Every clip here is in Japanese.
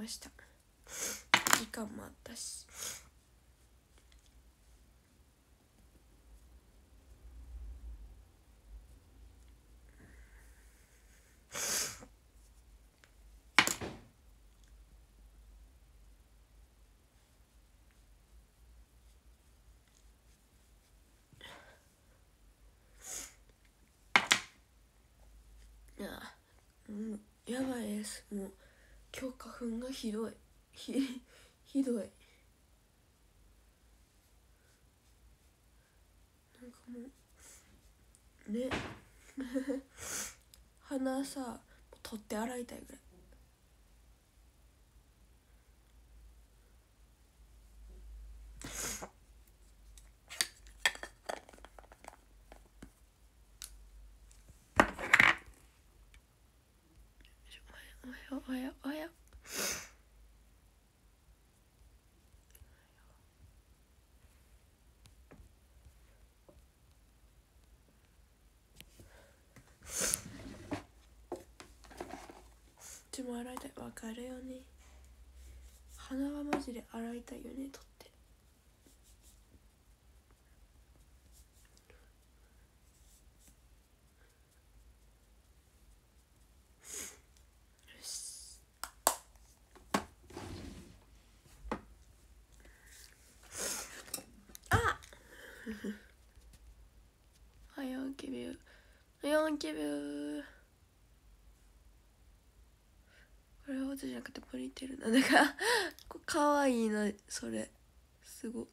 ました。時間もあったし。いや、やばいです。もう今日花粉がひどい。ひどい。なんかもうね鼻さ取って洗いたいぐらい。おはよう。うちも洗いたい。わかるよね。鼻はマジで洗いたいよね、取って。よし。あはようきびゅー。はようきびゅー。これはオツじゃなくてポニーテールなんだからかわいいな、それすご。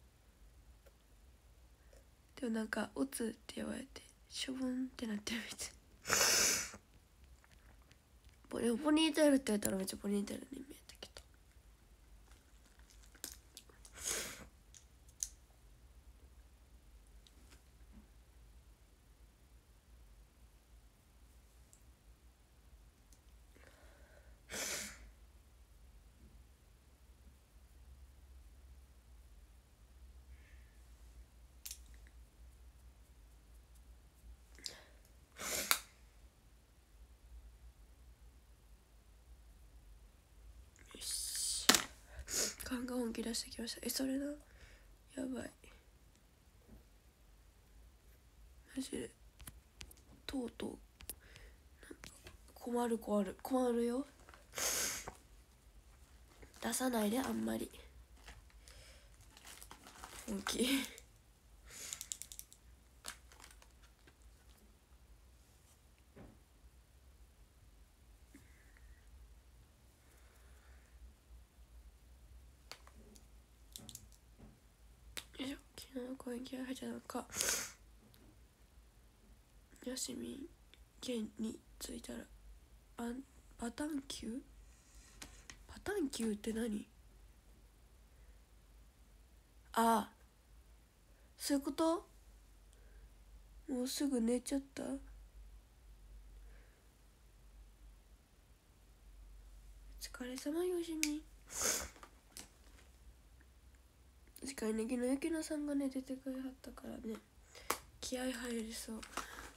でもなんかオツって言われてしょぼんってなってるみたい。でもポニーテールって言ったらめっちゃポニーテールに見えたけど。よし、缶が本気出してきました。それな、やばいマジで。とうとう困るよ。出さないで、あんまり本気よいしょ。昨日の公演気合入ったのか。休み県に着いたらバタンキューって何？ああ、そういうこと？もうすぐ寝ちゃった？お疲れ様よしみ。次回ねぎのゆきのさんがね出てくれはったからね、気合入りそう。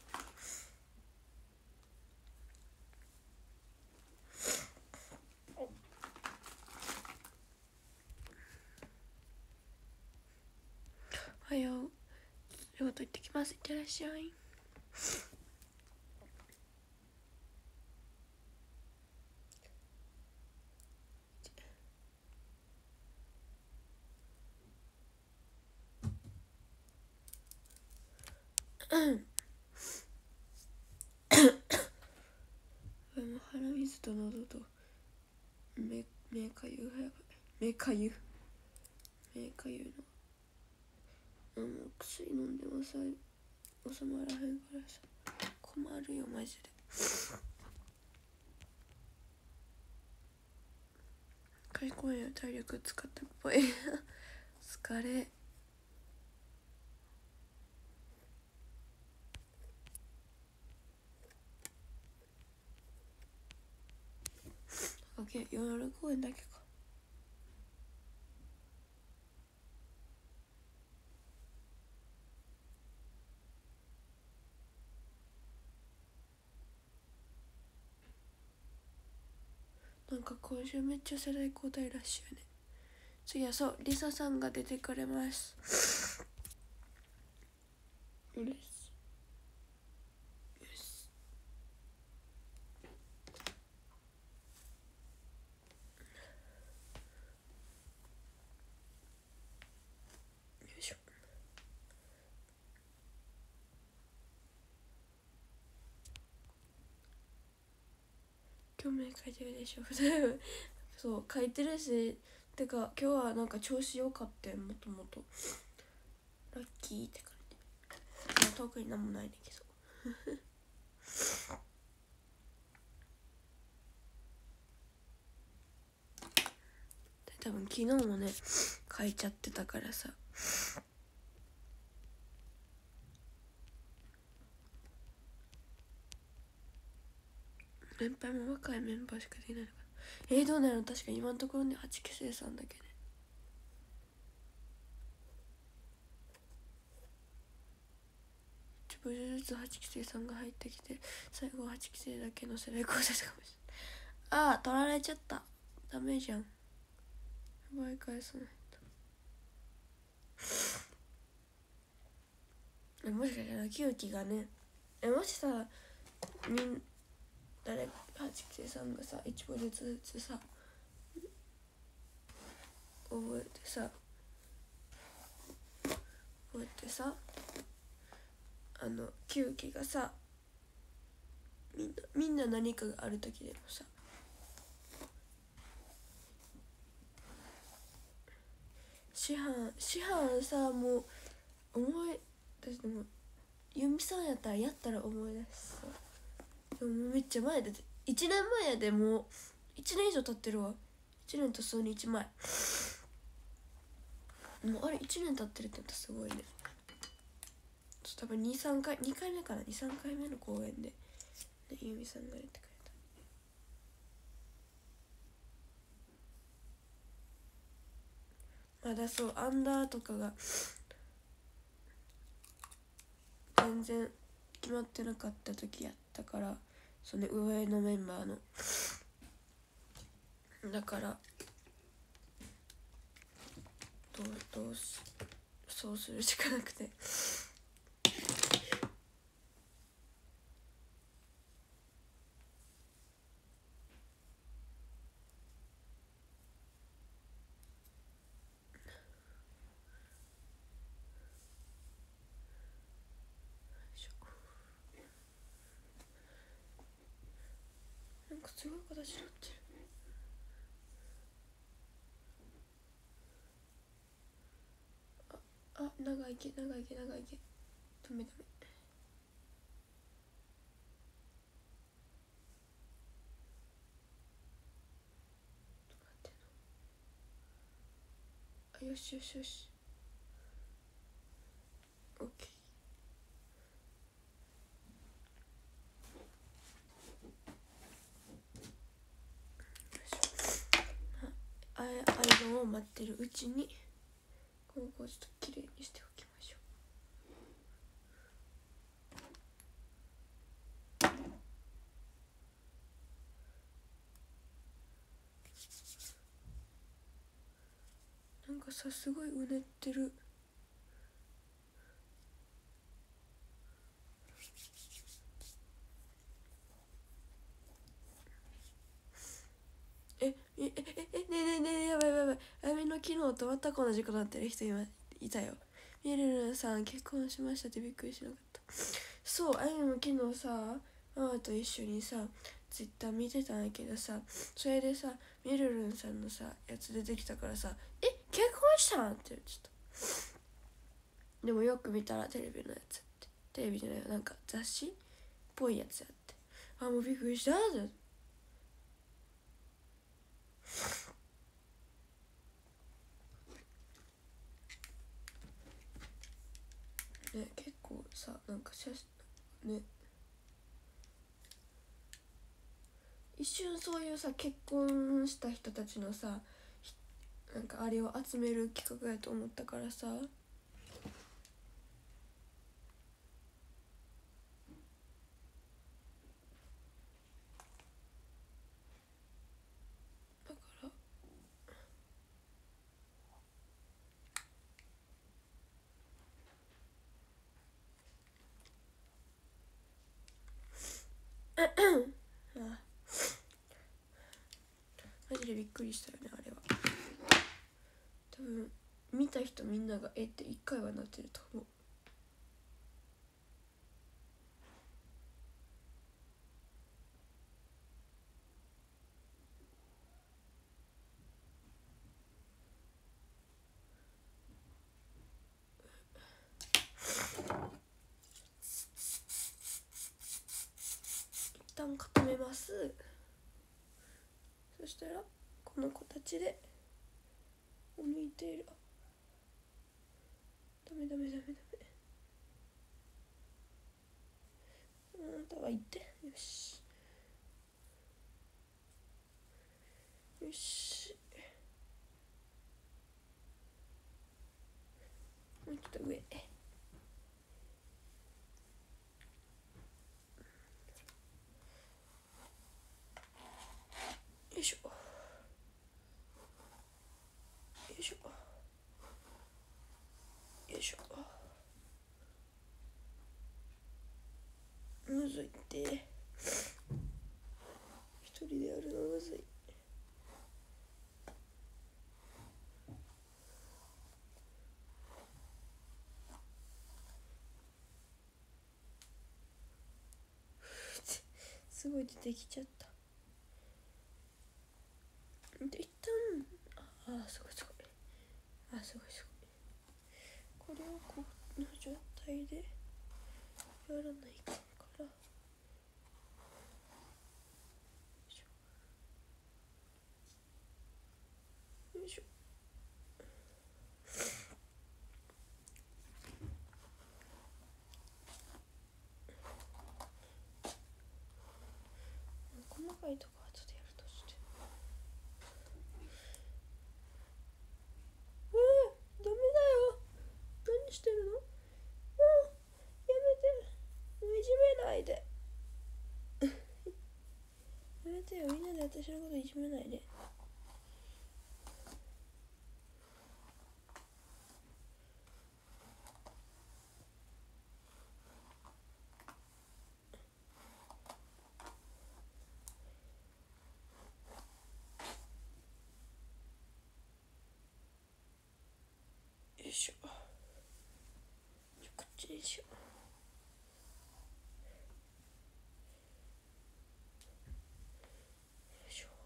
おはよう。仕事行ってきます。いってらっしゃい。鼻水と喉と目かゆがやばい。目かゆのもう薬飲んでもさ収まらへんからさ困るよマジで。開口や体力使ったっぽい疲れ。夜公演だけか。なんか今週めっちゃ世代交代ラッシュやね。次はそうリサさんが出てくれます。嬉しい。よしよいしょ。今日目書いてるでしょそう書いてるし、てか今日はなんか調子良かったよ、もともとラッキーって感じ。まあ特になんもないねんけど多分昨日もね書いちゃってたからさ。連敗も若いメンバーしかできないのかな。どうなの。確かに今のところね8期生さんだけね。1部ずつ8期生さんが入ってきて最後8期生だけの世代交代かもしれない。ああ取られちゃった。ダメじゃん。奪い返さないと。もしかしたら清樹がねもしさ誰8期生さんがさ1部ずつさ覚えてさ9期がさみんな何かがある時でもさ師範さもう私でも由美さんやったらやったら思い出しそう。でもめっちゃ前で1年前やで、もう1年以上経ってるわ。1年と数日前もうあれ1年経ってるって言ったらすごいね。多分2回目かな、2、3回目の公演で、ね、由美さんが出てくれた。まだそうアンダーとかが全然決まってなかった時やったから、その上のメンバーのだからそうするしかなくて。なんかすごい形になってる。長いけダメ。ちょっと待ってよしオッケー。アイロンを待ってるうちにここをちょっときれいにしておきましょう。なんかさすごいうねってる。ねやばいあみの昨日と全く同じことなってる人今いたよ。ミルルさん結婚しましたってびっくりしなかった。そうあみも昨日さママと一緒にさツイッター見てたんやけどさ、それでさミルルンさんのさやつ出てきたからさ結婚したんって言っちゃった。でもよく見たらテレビのやつってテレビじゃないなんか雑誌っぽいやつやって、もうびっくりしたってね。結構さなんか写真ね一瞬そういうさ結婚した人たちのさなんかあれを集める企画やと思ったからさ、 ジでびっくりしたよねあれは。多分見た人みんながって1回はなってると思う。一旦固めます。そしたらこの形で抜いている。ダメ。あなたは言って。よしよし、もうちょっと上。よいしょよいしょよいしょ。むずいって、一人でやるのむずい。すごい出てきちゃった。で一旦すごいすごいこれをこの状態でやらないかんからよいしょ。細かいとこ後でやるとして。ダメだよ、何してるの。もうやめて、もういじめないでやめてよ、みんなで私のこといじめないで。よいしょ、こっちにしよう。よいしょ。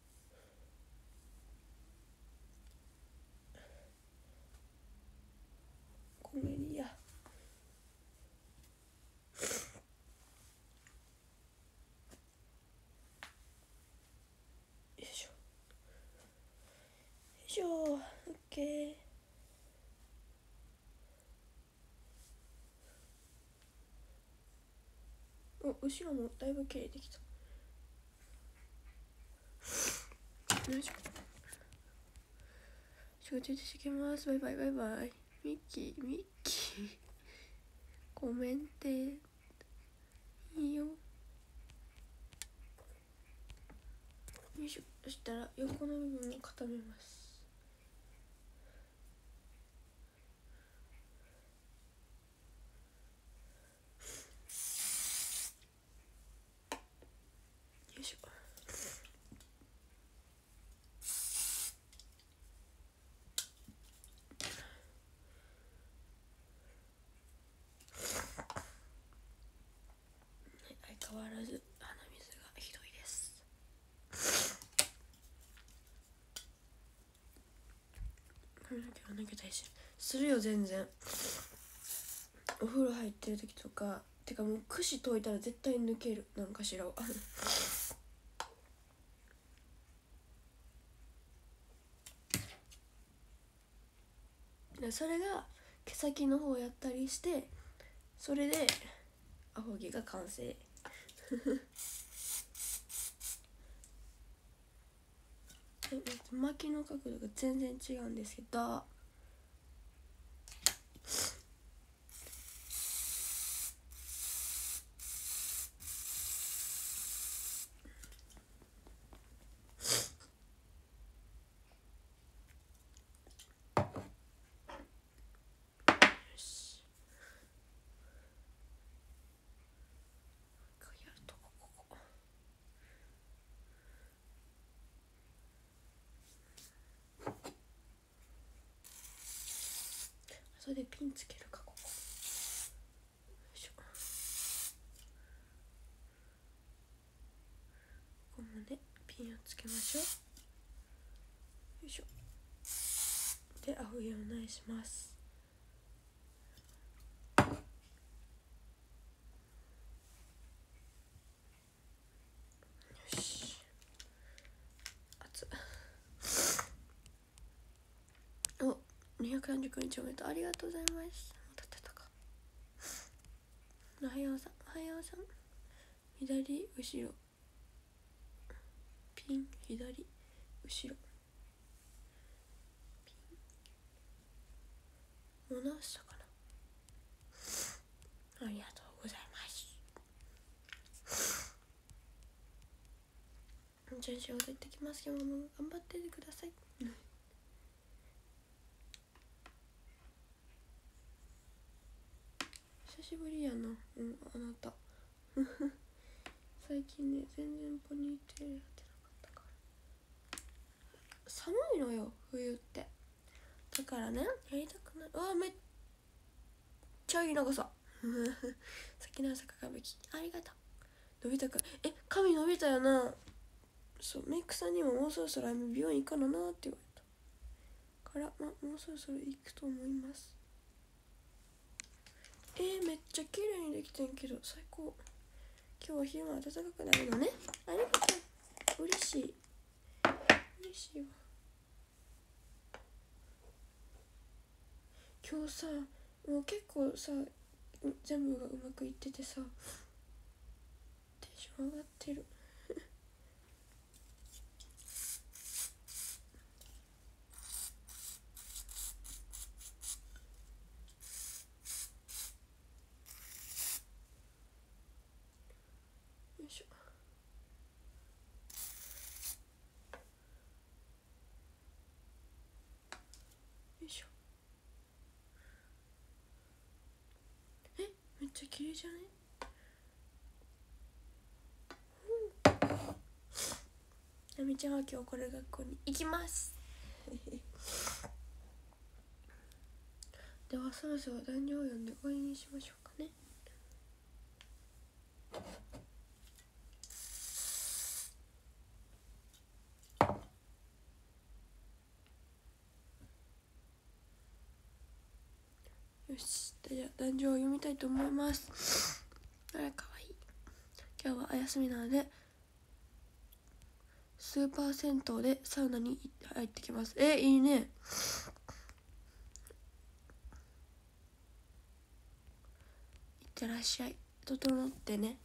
コメディア。よいしょよいしょ、オッケー。後ろもだいぶ切れてきた。よいしょ。仕事してきます。バイバイ。ミッキーコメンテいいよ。よいしょ。そしたら横の部分を固めます。よいしょ。相変わらず鼻水がひどいです。髪の毛は抜けたりするよ全然。お風呂入ってる時とか、てかもう櫛解いたら絶対抜ける、なんかしらをそれが毛先の方やったりして、それでアホ毛が完成巻きの角度が全然違うんですけど、 後でピンつけるか、ここ。よいしょ。ここもねピンをつけましょう。よいしょ。で青いお願いします。よし。熱っ。お、239日おめでとう。ありがとうございます。立ってたか。おはようさん、おはようさん。左後ろピン、左後ろピン。もう直したかな。ありがとうございます。じゃあ仕事行ってきますよ。もう頑張っててください。久しぶりやな。あなた最近ね全然ポニーテールやってなかったから。寒いのよ冬って。だからねやりたくない。めっちゃいい長さ先の朝かかべきありがとう。伸びたか。髪伸びたよな。そう、メイクさんにももうそろそろ美容院行かななって言われたから、もうそろそろ行くと思います。めっちゃ綺麗にできてんけど最高。今日は昼間暖かくなるのね。ありがとう。嬉しい嬉しいわ。今日さもう結構さ全部がうまくいっててさテンション上がってるよいしょ。よいしょ。めっちゃ綺麗じゃね。なみちゃんは今日これ学校に行きますではそろそろ男女を呼んで終わりにしましょうかね。よし、じゃあ男女を読みたいと思います。あらかわいい。今日はお休みなのでスーパー銭湯でサウナに入ってきます。いいね。いってらっしゃい。整ってね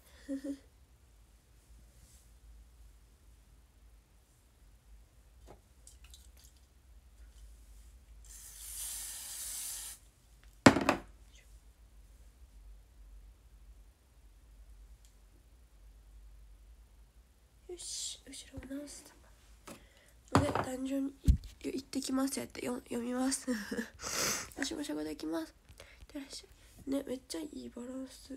よし、後ろを直すので単純に行ってきますやって読みます私も仕事行きます。いってらっしゃいね。めっちゃいいバランス。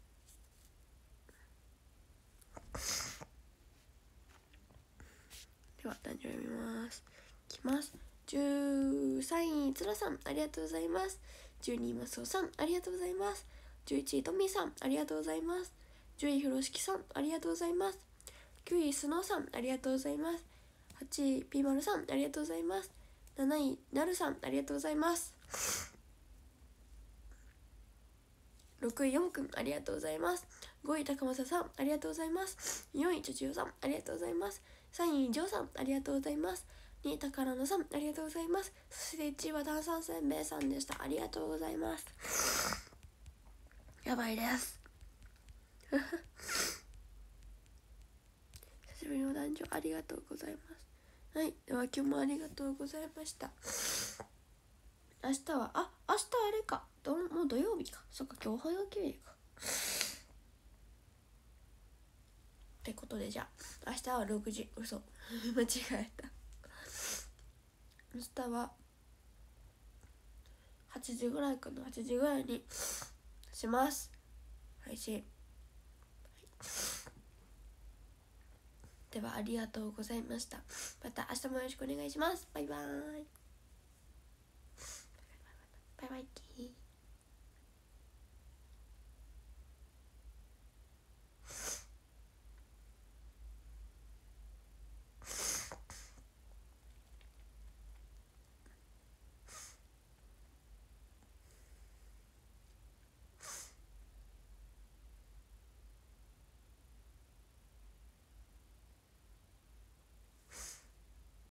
では男女読みます。いきます。13位つらさんありがとうございます。12位マスオさんありがとうございます。11位トミーさんありがとうございます。10位ふろしきさんありがとうございます。9位スノーさんありがとうございます。8位ピーマルさんありがとうございます。7位なるさんありがとうございます。6位4くんありがとうございます。5位高政さんありがとうございます。4位ちょちよさんありがとうございます。3位ジョーさんありがとうございます。2位高野さんありがとうございます。そして1位は炭酸せんべいさんでした。ありがとうございます。やばいです久しぶりの男女ありがとうございます。はい、では今日もありがとうございました。明日は明日あれかもう土曜日か。そっか、今日早起き日かってことで、じゃあ明日は6時嘘間違えた。明日は8時ぐらいかな。8時ぐらいにします配信、はい、ではありがとうございました。また明日もよろしくお願いします。バイバーイ。バイバイ。